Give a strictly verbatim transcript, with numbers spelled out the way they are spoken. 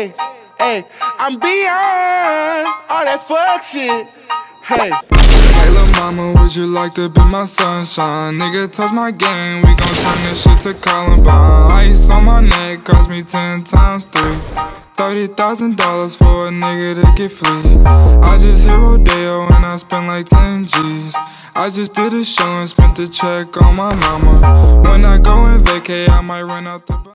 Hey, hey, I'm beyond all that fuck shit. Hey. Hey lil' mama, would you like to be my sunshine? Nigga, touch my game, we gon' turn this shit to Columbine. Ice on my neck cost me ten times three. Thirty thousand dollars for a nigga to get free. I just hit Rodeo and I spent like ten G's. I just did a show and spent the check on my mama. When I go and vacay, I might run out the